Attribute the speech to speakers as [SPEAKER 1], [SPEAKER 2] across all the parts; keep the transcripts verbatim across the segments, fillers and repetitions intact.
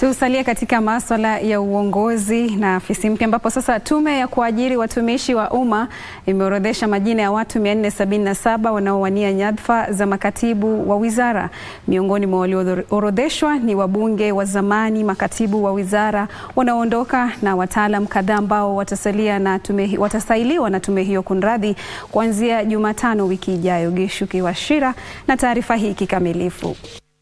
[SPEAKER 1] Tusalie katika masuala ya uongozi na afisi mpya ambapo sasa tume ya kuajiri watumishi wa umma imeorodhesha majina ya watu mia nne sabini na saba wanaowania nyadhifa za makatibu wa wizara. Miongoni mwa walioorodheshwa ni wabunge wa zamani, makatibu wa wizara wanaoondoka na wataalam kadhaa ambao watasalia na tume watasailiwa na tume hiyo kunradhi kuanzia Jumatano wiki ijayo. Gishuki Washira na taarifa hii kikamilifu.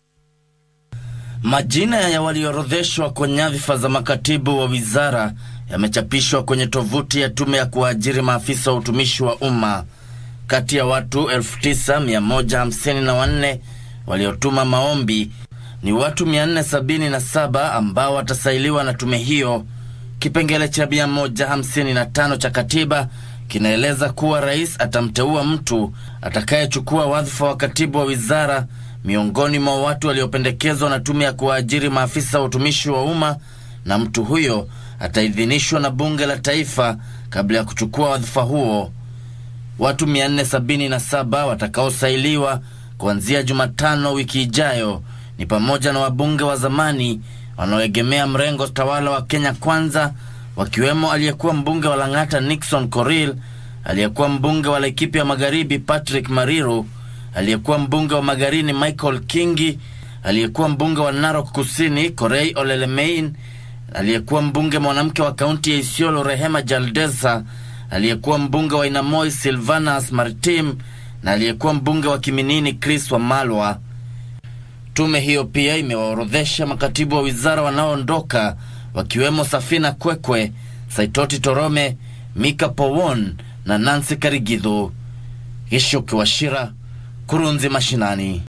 [SPEAKER 2] Majina ya walioorodheshwa kwa nyadhifa za makatibu wa wizara yamechapishwa kwenye tovuti ya tume ya kuajiri maafisa wa utumishi wa umma. Kati ya watu elfu tisa mia moja hamsini na wanne waliotuma maombi ni watu mia nne sabini na saba ambao watasailiwa na tume hiyo. Kipengele cha mia moja hamsini na tano cha katiba kinaeleza kuwa rais atamteua mtu atakayechukua wadhifa wa katibu wa wizara miongoni mwa watu waliopendekezwa na tume ya kuajiri maafisa wa utumishi wa umma, na mtu huyo ataidhinishwa na bunge la taifa kabla ya kuchukua wadhifa huo. Watu mia nne sabini na saba watakaosailiwa kuanzia Jumatano wiki ijayo ni pamoja na wabunge wa zamani wanaoegemea mrengo tawala wa Kenya Kwanza, wakiwemo aliyekuwa mbunge wa Lang'ata Nixon Korir, aliyekuwa mbunge wa Laikipia Magharibi Patrick Mariru, aliyekuwa mbunge wa Magarini Michael Kingi, aliyekuwa mbunge wa Narok Kusini Korey Olelemein, aliyekuwa mbunge mwanamke wa kaunti ya Isiolo Rehema Jaldesa, aliyekuwa mbunge wa Inamoi Silvanus Maritim na aliyekuwa mbunge wa Kiminini Chris Wamalwa. Tume hiyo pia imewaorodhesha makatibu wa wizara wanaoondoka, wakiwemo Safina Kwekwe, Saitoti Torome, Mika Powon na Nancy Karigithu. Gishuki Washira, Kurunzi Mashinani.